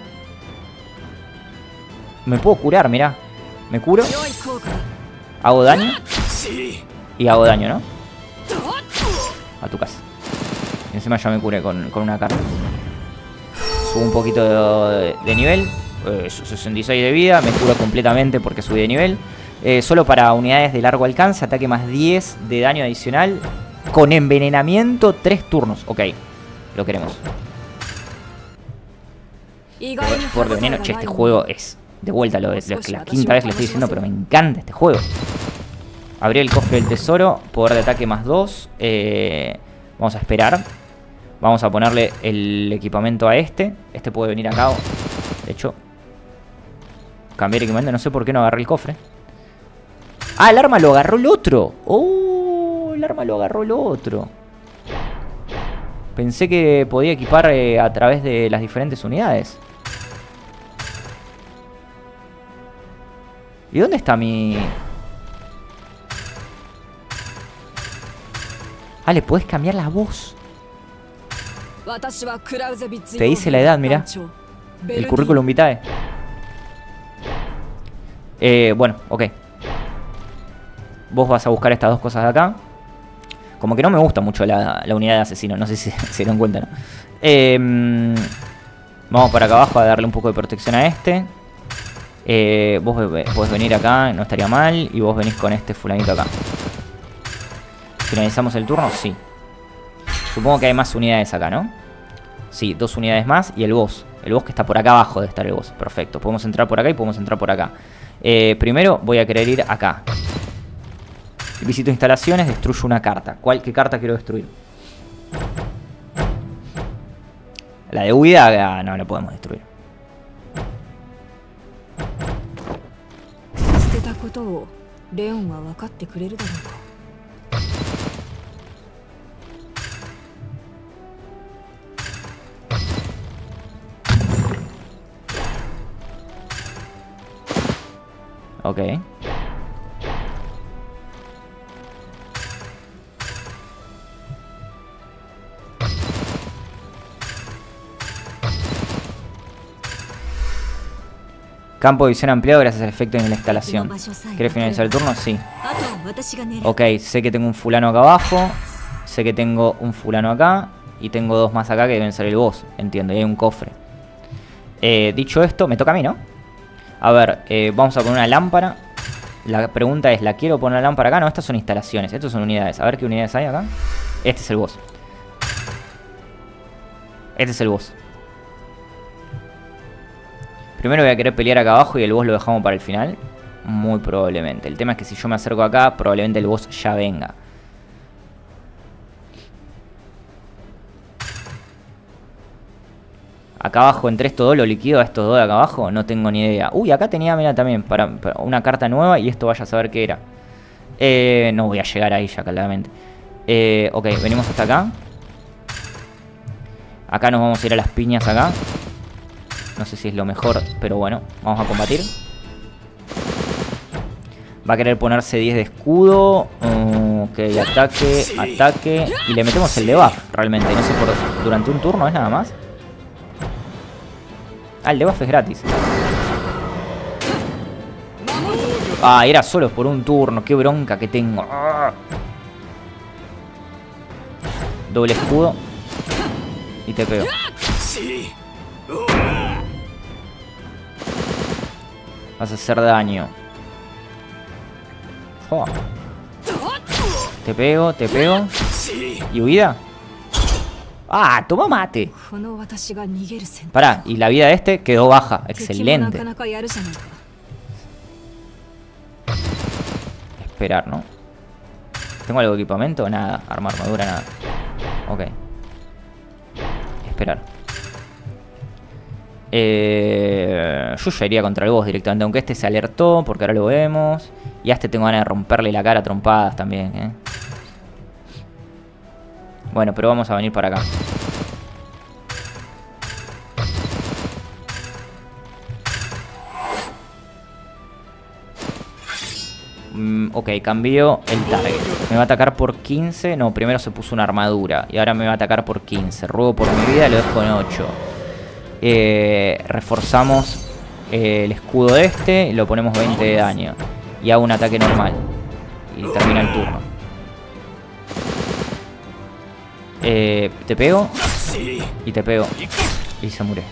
me puedo curar, mirá. Me curo. Hago daño. Y hago daño, ¿no? A tu casa. Y encima ya me curé con, con una carta. Subo un poquito de, de nivel. Eh, sesenta y seis de vida. Me curo completamente porque subí de nivel. Eh, solo para unidades de largo alcance. Ataque más diez de daño adicional. Con envenenamiento tres turnos. Ok. Lo queremos. Por de veneno. Che, este juego es... De vuelta, lo, lo, la quinta vez que lo estoy diciendo, pero me encanta este juego. Abrí el cofre del tesoro. Poder de ataque más dos. Eh, vamos a esperar. Vamos a ponerle el equipamiento a este. Este puede venir acá. De hecho, cambiar equipamiento. No sé por qué no agarré el cofre. Ah, el arma lo agarró el otro. Oh, el arma lo agarró el otro. Pensé que podía equipar eh, a través de las diferentes unidades. ¿Y dónde está mi...? Ah, le podés cambiar la voz. Te dice la edad, mirá. El currículum vitae. Eh, bueno, ok. Vos vas a buscar estas dos cosas de acá. Como que no me gusta mucho la, la unidad de asesino. No sé si se dieron cuenta, ¿no? Eh, vamos para acá abajo a darle un poco de protección a este. Eh, vos podés venir acá, no estaría mal. Y vos venís con este fulanito acá. ¿Finalizamos el turno? Sí. Supongo que hay más unidades acá, ¿no? Sí, dos unidades más y el boss. El boss que está por acá abajo debe estar el boss. Perfecto, podemos entrar por acá y podemos entrar por acá. eh, Primero voy a querer ir acá. Visito instalaciones, destruyo una carta. ¿Cuál, qué carta quiero destruir? La de huida, ah, no la podemos destruir. Ok. Campo de visión ampliado gracias al efecto de la instalación. ¿Quieres finalizar el turno? Sí. Ok, sé que tengo un fulano acá abajo. Sé que tengo un fulano acá. Y tengo dos más acá que deben ser el boss. Entiendo, y hay un cofre. eh, Dicho esto, me toca a mí, ¿no? A ver, eh, vamos a poner una lámpara. La pregunta es, ¿la quiero poner la lámpara acá? No, estas son instalaciones, estas son unidades. A ver qué unidades hay acá. Este es el boss. Este es el boss. Primero voy a querer pelear acá abajo y el boss lo dejamos para el final. Muy probablemente. El tema es que si yo me acerco acá, probablemente el boss ya venga. Acá abajo, entre estos dos, lo liquido a estos dos de acá abajo. No tengo ni idea. Uy, acá tenía, mira, también para, para una carta nueva. Y esto vaya a saber qué era. Eh, no voy a llegar ahí ya, claramente. Eh, ok, venimos hasta acá. Acá nos vamos a ir a las piñas acá. No sé si es lo mejor, pero bueno, vamos a combatir. Va a querer ponerse diez de escudo. Ok, ataque, ataque. Y le metemos el debuff, realmente. No sé, por durante un turno es nada más. Ah, el debuff es gratis. Ah, era solo por un turno. Qué bronca que tengo. Doble escudo. Y te pego. Vas a hacer daño. Oh. Te pego, te pego. ¿Y huida? ¡Ah! ¡Toma mate! Pará, y la vida de este quedó baja. Excelente. Esperar, ¿no? ¿Tengo algo de equipamiento? Nada. Arma, armadura, nada. Ok. Esperar. Eh, yo ya iría contra el boss directamente. Aunque este se alertó, porque ahora lo vemos. Y a este tengo ganas de romperle la cara a trompadas también, ¿eh? Bueno, pero vamos a venir para acá. Mm, ok, cambió el target. Me va a atacar por quince. No, primero se puso una armadura. Y ahora me va a atacar por quince. Ruego por mi vida, lo dejo en ocho. Eh, reforzamos eh, el escudo de este. Y lo ponemos veinte de daño. Y hago un ataque normal. Y termina el turno. Eh, te pego. Y te pego. Y se muere.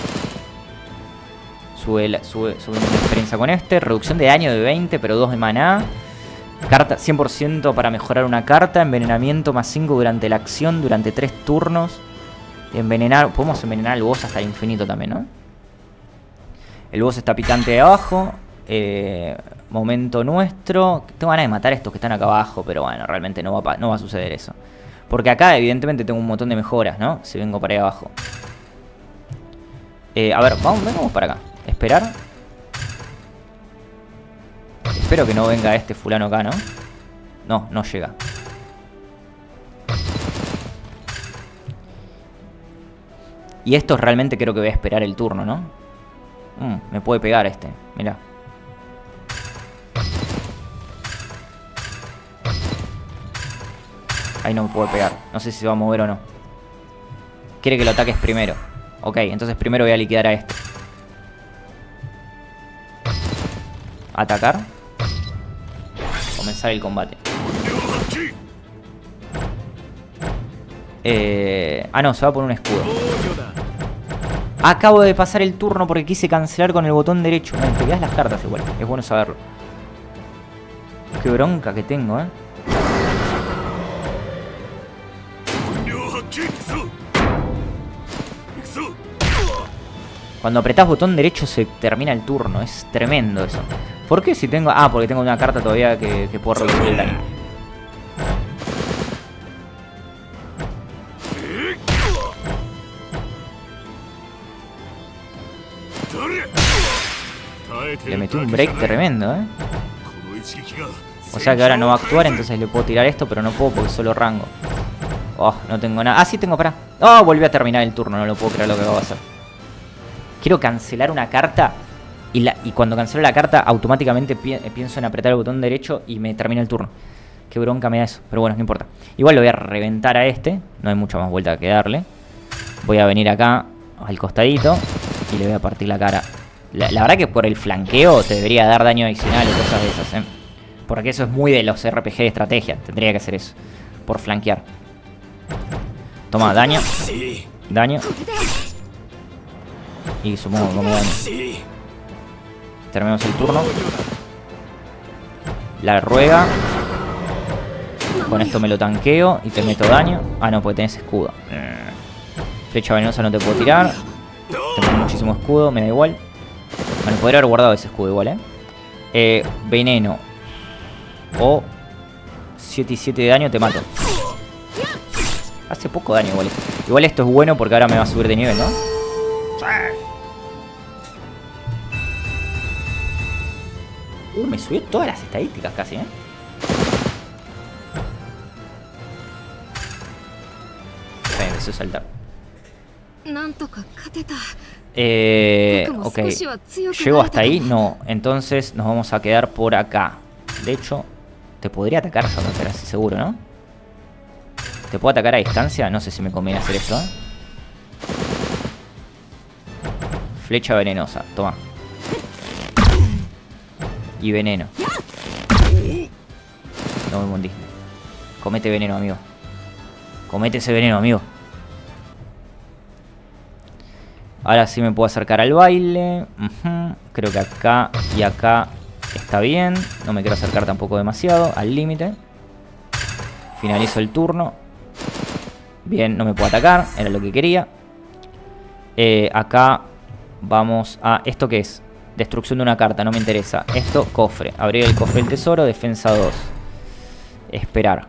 Sube, la, sube, sube una experiencia con este. Reducción de daño de veinte, pero dos de maná. Carta cien por ciento para mejorar una carta. Envenenamiento más cinco durante la acción, durante tres turnos. Envenenar. Podemos envenenar al boss hasta el infinito también, ¿no? El boss está picante de abajo. Eh, momento nuestro. Tengo ganas de matar a estos que están acá abajo, pero bueno, realmente no va, no va a suceder eso. Porque acá evidentemente tengo un montón de mejoras, ¿no? Si vengo para ahí abajo. Eh, a ver, vamos, vamos para acá. Esperar. Espero que no venga este fulano acá, ¿no? No, no llega. Y esto realmente creo que voy a esperar el turno, ¿no? Mm, me puede pegar este, mirá. Ahí no me puede pegar. No sé si se va a mover o no. Quiere que lo ataques primero. Ok, entonces primero voy a liquidar a este. Atacar. Comenzar el combate. Eh... Ah, no, se va a poner un escudo. Acabo de pasar el turno porque quise cancelar con el botón derecho. Me pegas las cartas igual. Es bueno saberlo. Qué bronca que tengo, eh. Cuando apretás botón derecho se termina el turno. Es tremendo eso. ¿Por qué si tengo...? Ah, porque tengo una carta todavía que, que puedo reducir el daño. Le metí un break tremendo, ¿eh? O sea que ahora no va a actuar, entonces le puedo tirar esto, pero no puedo porque es solo rango. Oh, no tengo nada. Ah, sí tengo, pará. Oh, volví a terminar el turno, no lo puedo creer lo que acabo de hacer. Quiero cancelar una carta y, la, y cuando cancelo la carta automáticamente pi pienso en apretar el botón derecho y me termina el turno. Qué bronca me da eso, pero bueno, no importa. Igual lo voy a reventar a este, no hay mucha más vuelta que darle. Voy a venir acá al costadito y le voy a partir la cara. La, la verdad que por el flanqueo te debería dar daño adicional y cosas de esas, ¿eh? Porque eso es muy de los R P G de estrategia, tendría que hacer eso, por flanquear. Toma, daño. Daño. Y supongo que como daño. Terminamos el turno. La ruega. Con esto me lo tanqueo y te meto daño. Ah, no, porque tenés escudo. Flecha venenosa no te puedo tirar. Tengo muchísimo escudo, me da igual. Bueno, podría haber guardado ese escudo igual, ¿eh? eh veneno. O siete y siete de daño, te mato. Hace poco daño igual. Igual esto es bueno porque ahora me va a subir de nivel, ¿no? Uh, me subió todas las estadísticas casi, ¿eh? Me empezó a saltar. Eh, ok. ¿Llego hasta ahí? No. Entonces nos vamos a quedar por acá. De hecho, te podría atacar yo, no te así seguro, ¿no? ¿Te puedo atacar a distancia? No sé si me conviene hacer esto, ¿eh? Flecha venenosa, toma. Y veneno. No me hundí. Comete veneno, amigo. Comete ese veneno, amigo. Ahora sí me puedo acercar al baile. Uh-huh. Creo que acá y acá está bien. No me quiero acercar tampoco demasiado. Al límite. Finalizo el turno. Bien, no me puedo atacar. Era lo que quería. Eh, acá vamos a... ¿Esto qué es? Destrucción de una carta, no me interesa. Esto, cofre. Abrir el cofre del tesoro. Defensa dos. Esperar.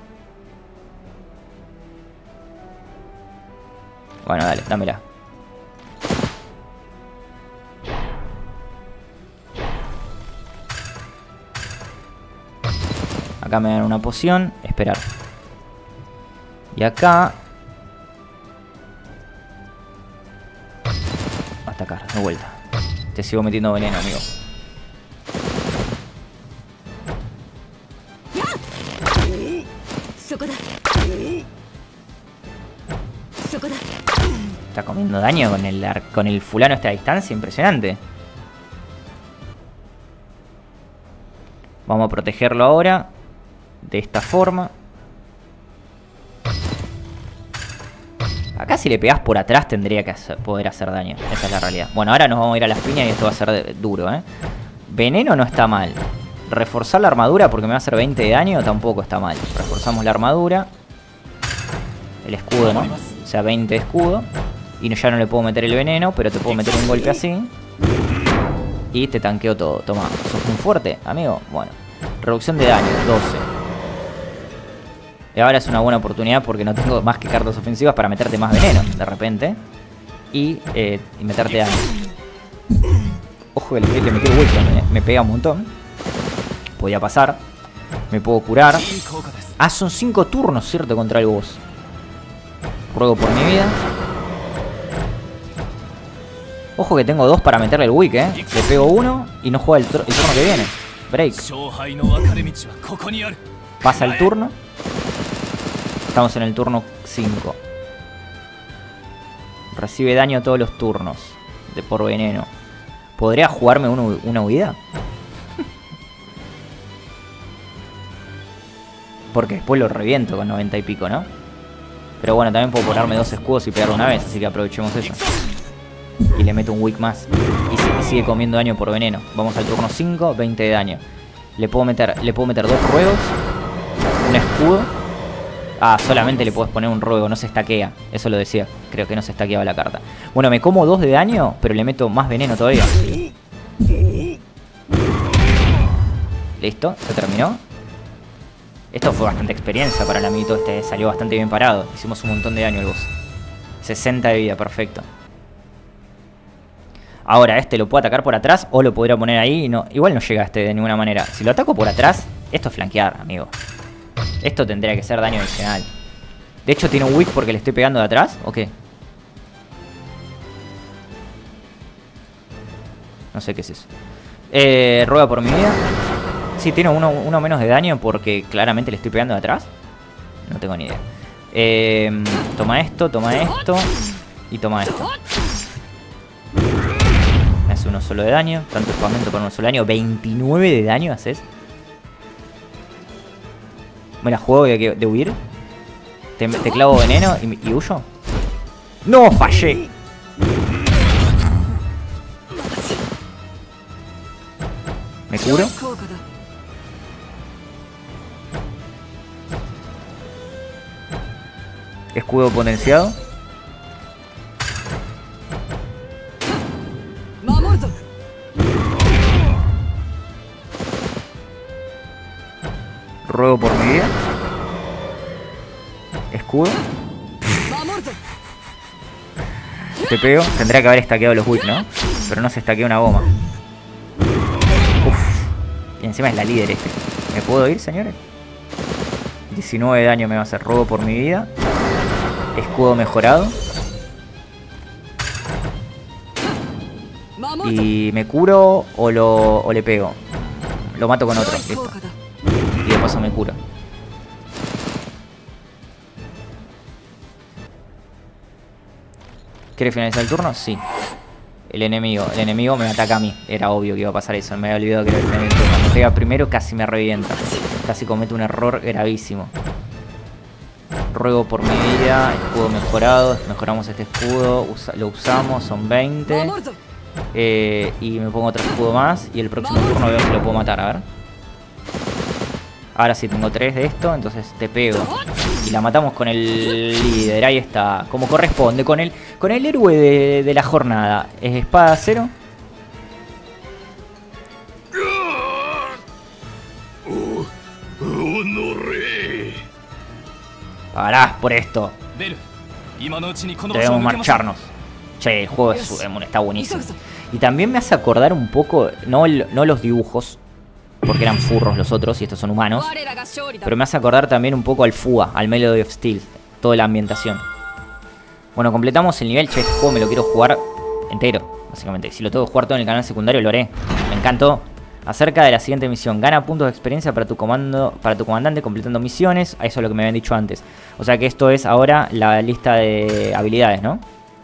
Bueno, dale, dámela. Acá me dan una poción. Esperar. Y acá... atacar, de vuelta. Te sigo metiendo veneno, amigo. Está comiendo daño con el, con el fulano a esta distancia. Impresionante. Vamos a protegerlo ahora. De esta forma. Acá si le pegás por atrás tendría que hacer, poder hacer daño. Esa es la realidad. Bueno, ahora nos vamos a ir a las piñas y esto va a ser de, duro, ¿eh? Veneno no está mal. Reforzar la armadura porque me va a hacer veinte de daño tampoco está mal. Reforzamos la armadura. El escudo, ¿no? O sea, veinte de escudo. Y ya no le puedo meter el veneno, pero te puedo meter un golpe así. Y te tanqueo todo. Toma, sos muy fuerte, amigo. Bueno, reducción de daño, doce. Y ahora es una buena oportunidad porque no tengo más que cartas ofensivas para meterte más veneno, de repente. Y, eh, y meterte daño. Ojo, le, le metí el hueco, me, me pega un montón. Podía pasar. Me puedo curar. Ah, son cinco turnos, ¿cierto? Contra el boss. Ruego por mi vida. Ojo que tengo dos para meterle el wick, eh. Le pego uno y no juega el, el turno que viene. Break. Pasa el turno. Estamos en el turno cinco. Recibe daño todos los turnos de por veneno. ¿Podría jugarme uno, una huida? Porque después lo reviento con noventa y pico, ¿no? Pero bueno, también puedo ponerme dos escudos y pegarlo una vez. Así que aprovechemos eso. Y le meto un wick más. Y, y sigue comiendo daño por veneno. Vamos al turno cinco, veinte de daño. Le puedo meter, le puedo meter dos ruegos. Un escudo. Ah, solamente le puedes poner un ruego, no se estaquea. Eso lo decía, creo que no se estaqueaba la carta. Bueno, me como dos de daño, pero le meto más veneno todavía. Listo, se terminó. Esto fue bastante experiencia para el amiguito este, salió bastante bien parado. Hicimos un montón de daño al boss. sesenta de vida, perfecto. Ahora, este lo puedo atacar por atrás o lo podría poner ahí y no. Igual no llega a este de ninguna manera. Si lo ataco por atrás, esto es flanquear, amigo. Esto tendría que ser daño adicional. De hecho, ¿tiene un wick porque le estoy pegando de atrás? ¿O qué? No sé qué es eso. Eh, ruega por mi vida. Sí, tiene uno, uno menos de daño porque claramente le estoy pegando de atrás. No tengo ni idea. Eh, toma esto, toma esto. Y toma esto. Me hace uno solo de daño. Tanto espamento con uno solo de daño. veintinueve de daño haces. Me la juego de, de huir. Te, te clavo veneno y, y huyo. ¡No! ¡Fallé! ¿Me curo? Escudo potenciado. Ruego por mi vida. Escudo. Te pego. Tendría que haber estaqueado los wick, ¿no? Pero no se estaquea una goma. Uf. Y encima es la líder este. ¿Me puedo ir, señores? diecinueve de daño me va a hacer. Ruego por mi vida. Escudo mejorado. Y me curo o, lo, o le pego. Lo mato con otro. Listo. Y de paso me curo. ¿Quiere finalizar el turno? Sí. El enemigo. El enemigo me ataca a mí. Era obvio que iba a pasar eso. Me había olvidado que era el final del turno. Me pega primero, casi me revienta. Casi cometo un error gravísimo. Ruego por mi vida. Escudo mejorado. Mejoramos este escudo. Usa, lo usamos. Son veinte. Eh, y me pongo otro escudo más. Y el próximo turno veo si lo puedo matar. A ver. Ahora sí tengo tres de esto. Entonces te pego. Y la matamos con el líder. Ahí está. Como corresponde. Con el, con el héroe de, de la jornada. ¿Es espada cero? Parás por esto. Debemos marcharnos. Che, el juego de Suemon está buenísimo. Y también me hace acordar un poco, no, no los dibujos, porque eran furros los otros y estos son humanos, pero me hace acordar también un poco al Fuga, al Melody of Steel, toda la ambientación. Bueno, completamos el nivel. Che, este juego me lo quiero jugar entero, básicamente. Si lo tengo que jugar todo en el canal secundario, lo haré. Me encantó. Acerca de la siguiente misión. Gana puntos de experiencia para tu comando, para tu comandante completando misiones. Eso es lo que me habían dicho antes. O sea que esto es ahora la lista de habilidades, ¿no?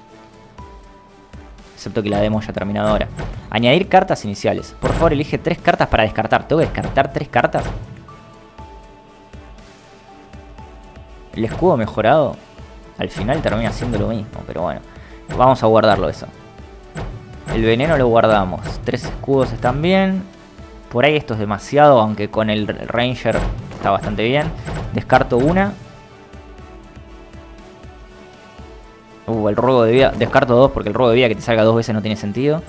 Excepto que la demo ya ha terminado ahora. Añadir cartas iniciales. Por favor, elige tres cartas para descartar. ¿Tengo que descartar tres cartas? El escudo mejorado. al final termina siendo lo mismo, pero bueno. Vamos a guardarlo eso. El veneno lo guardamos. Tres escudos están bien. Por ahí esto es demasiado, aunque con el Ranger está bastante bien. Descarto una. Uh, el robo de vida. Descarto dos porque el robo de vida que te salga dos veces no tiene sentido.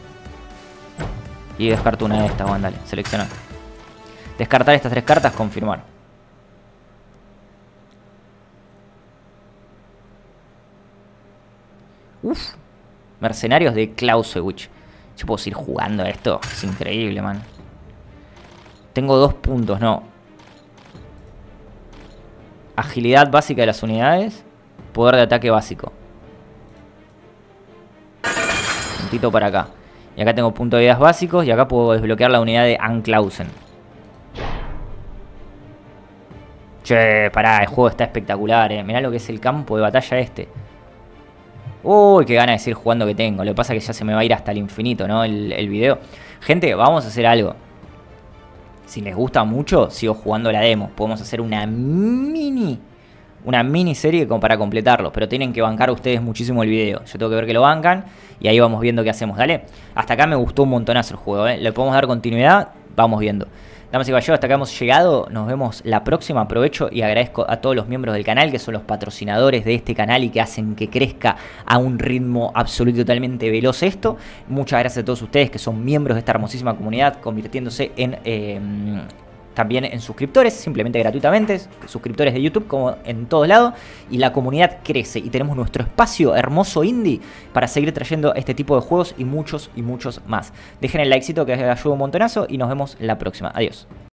Y descarto una de estas, bueno, dale, seleccionar. Descartar estas tres cartas, confirmar. Uf. Mercenarios de Clausewitz. Yo puedo seguir jugando a esto. Es increíble, man. Tengo dos puntos, no. Agilidad básica de las unidades. Poder de ataque básico. Puntito para acá. Y acá tengo puntos de vidas básicos. Y acá puedo desbloquear la unidad de Anklausen. Che, pará, el juego está espectacular, eh. Mirá lo que es el campo de batalla este. Uy, qué ganas de seguir jugando que tengo. Lo que pasa es que ya se me va a ir hasta el infinito, ¿no? El, el video. Gente, vamos a hacer algo. Si les gusta mucho, sigo jugando la demo. Podemos hacer una mini... Una miniserie como para completarlo. Pero tienen que bancar ustedes muchísimo el video. Yo tengo que ver que lo bancan. Y ahí vamos viendo qué hacemos, ¿dale? Hasta acá me gustó un montonazo el juego, ¿eh? Le podemos dar continuidad. Vamos viendo. Damas y caballeros, hasta acá hemos llegado. Nos vemos la próxima. Aprovecho y agradezco a todos los miembros del canal, que son los patrocinadores de este canal y que hacen que crezca a un ritmo absoluto y totalmente veloz esto. Muchas gracias a todos ustedes que son miembros de esta hermosísima comunidad, convirtiéndose en... Eh, también en suscriptores, simplemente gratuitamente, suscriptores de YouTube como en todos lados, y la comunidad crece y tenemos nuestro espacio hermoso indie para seguir trayendo este tipo de juegos y muchos y muchos más. Dejen el likecito que ayuda un montonazo y nos vemos la próxima. Adiós.